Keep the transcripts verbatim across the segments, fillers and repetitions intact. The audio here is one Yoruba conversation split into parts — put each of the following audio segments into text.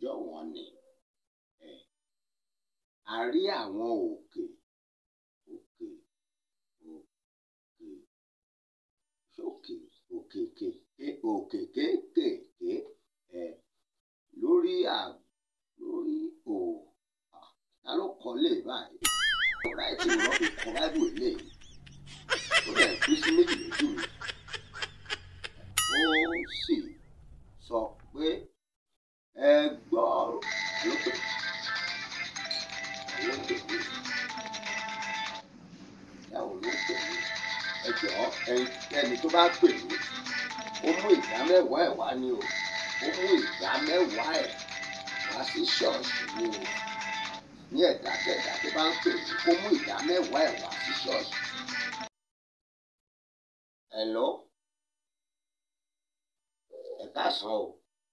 ọjọ́ wọn ni ẹ̀ a rí àwọn òkè òkè òkè sókè òkè kéké òkè kéékèèké ẹ̀ lórí à lórí ò ta ló kọ́ lè báyìí ọ̀rá ẹ̀ tí mo lọ́ọ́ fi kọ́ báìbù ilé ó lè pín sí méjì lójú mi ó sì sọ pé ẹ gbọ́ ló pè ló pè mí ìyàwó ló pè mí ẹ jọ̀ọ́ ẹni tó bá pè mí ó mú ìdá mẹ́wàá ẹ̀ wá ní o ó mú ìdá mẹ́wàá ẹ̀ wá sí ṣọ́ọ̀ṣì ní o ní ẹ̀dákẹ́dá tó bá ń pè mí kó mú ìdá mẹ́wàá ẹ̀ wá sí ṣọ́ọ̀ṣì. Hello? Ẹ káàsán o.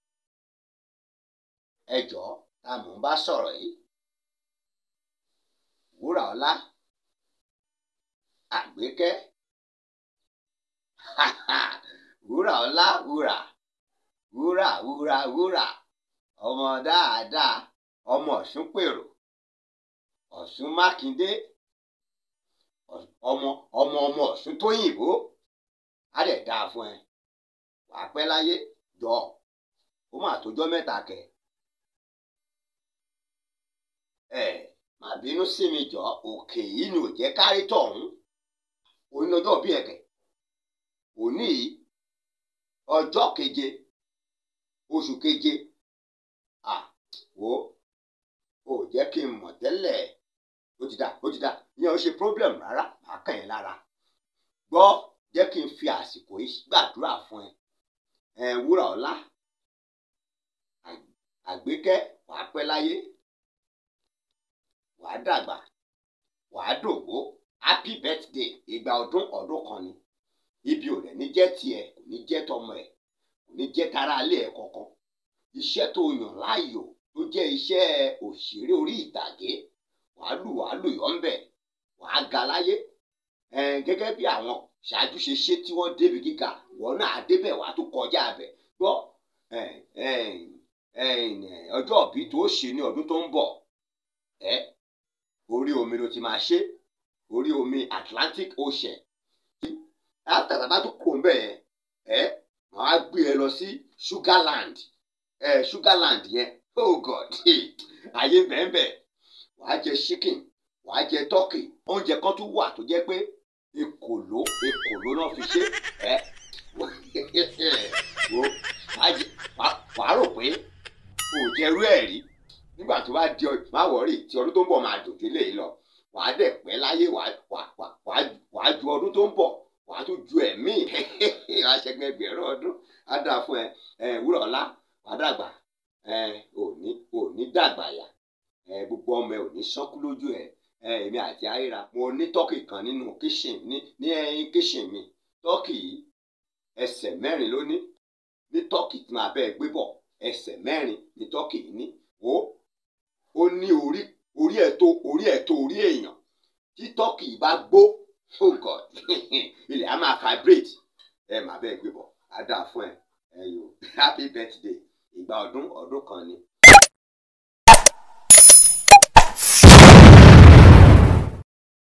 Ẹ jọ̀ọ́ ta mò ń bá sọ̀rọ̀ yìí. Wuraọlá Agbeke Wuraọlá wúrà wúrà wúrà wúrà ọmọ dáadáa ọmọ Ọ̀ṣun pèrò Ọ̀ṣun Mákindé ọmọ ọmọ ọmọ Ọ̀ṣun Tóyìnbó á dẹ̀ dáa fún ẹ wàá pẹ́ láyé jọ ó mà tójọ́ mẹ́ta kẹ̀ ẹ má bínú sí mi jọ òkè yìí ni ò jẹ́ kárí tọ̀hún òní ọjọ́ bí ẹ̀kẹ́ òní ọjọ́ keje oṣù keje à wò ó jẹ́ kí n mọ̀ tẹ́lẹ̀ ó ti dá ó ti dá ìyẹn ò ṣe problem rárá màá kàn yín lára gbọ́ jẹ́ kí n fi àsìkò yìí gbàdúrà fún ẹ ẹ Wuraọlá Agbeke wàá pẹ́ láyé wàá dàgbà wàá dògbó happy birthday ìgbà ọdún ọdún kan ni ibi ò rẹ̀ ní jẹ́ tiẹ̀ kò ní jẹ́ tọmọ ẹ̀ kò ní jẹ́ tara alẹ́ ẹ̀ kankan iṣẹ́ tó yàn láàyò tó jẹ́ iṣẹ́ òṣèré orí ìtàgé wàá lù wàá lù yọ̀ ń bẹ̀ wàá ga láyé gẹ́gẹ́ bí àwọn ṣáájú ṣe ṣe tí wọ́n débi gíga wọ́n náà débẹ̀ wàá tó kọjá abẹ̀ gbọ́ ọjọ́ òbí tó ṣe ní ọdún tó ń bọ̀ ẹ́ orí omi ló ti máa ṣe orí omi Atlantic Ocean látàtà tó kò ń bẹ̀ yẹn ẹ́ wàá gbé ẹ lọ sí Sugarland ẹ Sugarland yẹn oh God ayé bẹ́ẹ̀ wàá jẹ chicken wàá jẹ turkey oúnjẹ kan tún wà tó jẹ́ pé ekòló ekòló náà fi ṣe ẹ wo wàá rò pé kò jẹrú ẹ̀ rí nígbà tó bá di ọdún má wọrí tí ọdún tó ń bọ̀ máa dòde lè lọ wàá dẹ̀ pẹ́ láyé wàá ju ọdún tó ń bọ̀ wàá tún ju ẹ̀mí wàá ṣẹgbẹ́ ẹgbẹ̀rún ọdún á dáa fún ẹ ẹ Wuraọlá wàá dàgbà ẹ òní òní dàgbà yà ẹ gbogbo ọmọ ẹ òní sánkú lójú ẹ ẹ èmi àti àyíra mo ní tọ́kì kan nínú kíṣìn ní ní ẹyin kíṣìn mi tọ́kì yìí ẹsẹ̀ mẹ́rin ló ní ní tọ́kì tí màá bẹ́ẹ̀ gbé bọ̀ ẹsẹ̀ mẹ́rin ní tọ́kì yìí ní ó ó ní orí orí ẹ̀ tó orí ẹ̀ tó orí èèyàn tí tọ́kì yìí bá gbó oh God ilẹ̀ á máa vibrate ẹ màá bẹ́ẹ̀ gbé bọ̀ á dáa fún ẹ ẹ yòó happy birthday ìgbà ọdún ọdún kan ni.